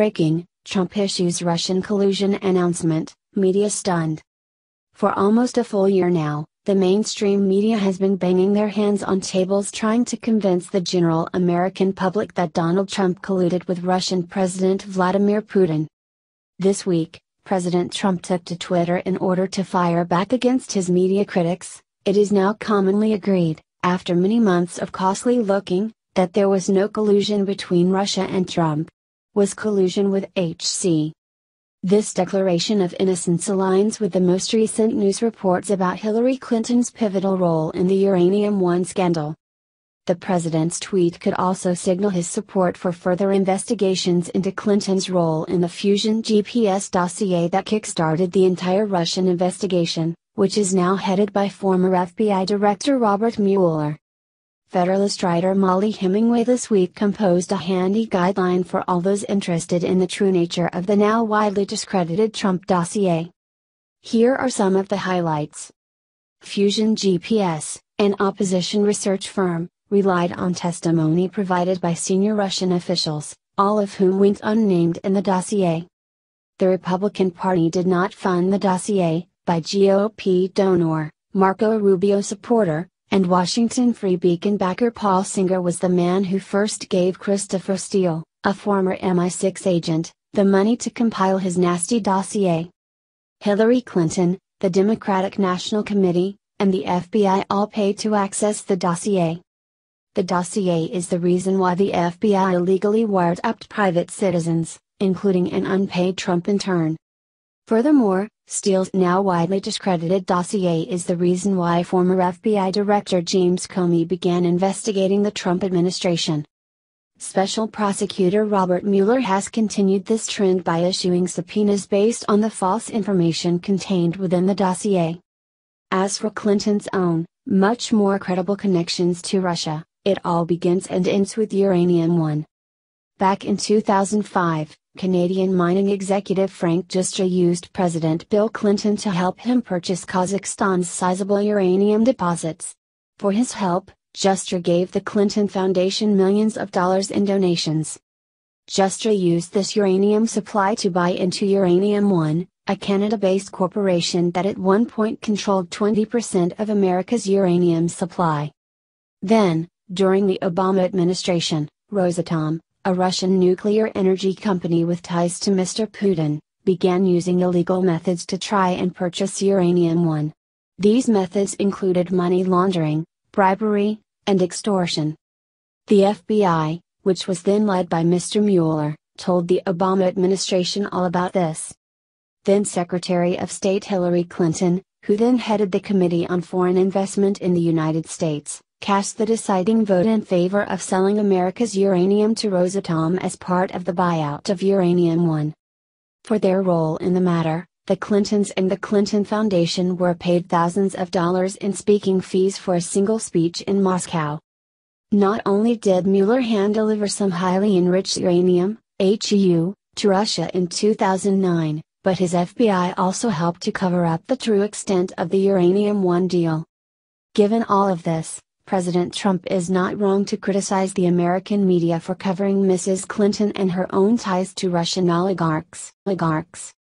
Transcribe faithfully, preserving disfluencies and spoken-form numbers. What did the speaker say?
Breaking: Trump issues Russian collusion announcement, media stunned. For almost a full year now, the mainstream media has been banging their hands on tables trying to convince the general American public that Donald Trump colluded with Russian President Vladimir Putin. This week, President Trump took to Twitter in order to fire back against his media critics. It is now commonly agreed, after many months of costly looking, that there was no collusion between Russia and Trump. Was collusion with H C? This declaration of innocence aligns with the most recent news reports about Hillary Clinton's pivotal role in the Uranium One scandal. The president's tweet could also signal his support for further investigations into Clinton's role in the Fusion G P S dossier that kick-started the entire Russian investigation, which is now headed by former F B I Director Robert Mueller. Federalist writer Molly Hemingway this week composed a handy guideline for all those interested in the true nature of the now widely discredited Trump dossier. Here are some of the highlights. Fusion G P S, an opposition research firm, relied on testimony provided by senior Russian officials, all of whom went unnamed in the dossier. The Republican Party did not fund the dossier, by G O P donor, Marco Rubio supporter, and Washington Free Beacon backer Paul Singer was the man who first gave Christopher Steele, a former M I six agent, the money to compile his nasty dossier. Hillary Clinton, the Democratic National Committee, and the F B I all paid to access the dossier. The dossier is the reason why the F B I illegally wiretapped private citizens, including an unpaid Trump intern. Furthermore, Steele's now widely discredited dossier is the reason why former F B I Director James Comey began investigating the Trump administration. Special Prosecutor Robert Mueller has continued this trend by issuing subpoenas based on the false information contained within the dossier. As for Clinton's own, much more credible connections to Russia, it all begins and ends with Uranium One. Back in two thousand five, Canadian mining executive Frank Giustra used President Bill Clinton to help him purchase Kazakhstan's sizable uranium deposits. For his help, Giustra gave the Clinton Foundation millions of dollars in donations. Giustra used this uranium supply to buy into Uranium One, a Canada-based corporation that at one point controlled twenty percent of America's uranium supply. Then, during the Obama administration, Rosatom, a Russian nuclear energy company with ties to Mister Putin, began using illegal methods to try and purchase Uranium One. These methods included money laundering, bribery, and extortion. The F B I, which was then led by Mister Mueller, told the Obama administration all about this. Then Secretary of State Hillary Clinton, who then headed the Committee on Foreign Investment in the United States, cast the deciding vote in favor of selling America's uranium to Rosatom as part of the buyout of Uranium One. For their role in the matter, the Clintons and the Clinton Foundation were paid thousands of dollars in speaking fees for a single speech in Moscow. Not only did Mueller hand-deliver some highly enriched uranium, H U, to Russia in two thousand nine, but his F B I also helped to cover up the true extent of the Uranium One deal. Given all of this, President Trump is not wrong to criticize the American media for covering Missus Clinton and her own ties to Russian oligarchs. oligarchs.